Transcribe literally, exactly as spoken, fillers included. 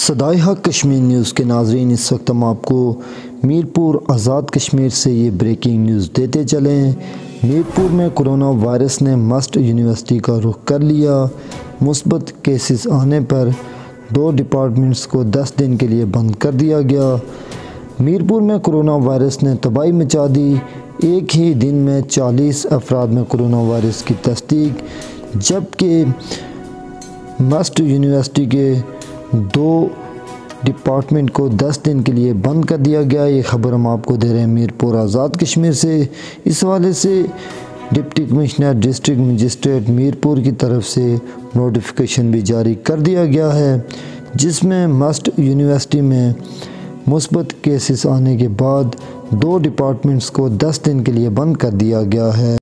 सदाए हक कश्मीर न्यूज़ के नाज़रीन, इस वक्त हम आपको मीरपुर आज़ाद कश्मीर से ये ब्रेकिंग न्यूज़ देते चलें। मीरपुर में कोरोना वायरस ने मस्ट यूनिवर्सिटी का रुख कर लिया। मुस्बत केसेस आने पर दो डिपार्टमेंट्स को दस दिन के लिए बंद कर दिया गया। मीरपुर में कोरोना वायरस ने तबाही मचा दी। एक ही दिन में चालीस अफराद में कोरोना वायरस की तस्दीक, जबकि मस्ट यूनिवर्सिटी के दो डिपार्टमेंट को दस दिन के लिए बंद कर दिया गया। ये खबर हम आपको दे रहे हैं मीरपुर आज़ाद कश्मीर से। इस हवाले से deputy commissioner district magistrate Mirpur की तरफ से नोटिफिकेशन भी जारी कर दिया गया है, जिसमें मस्ट यूनिवर्सिटी में मुस्बत केसेस आने के बाद दो डिपार्टमेंट्स को दस दिन के लिए बंद कर दिया गया है।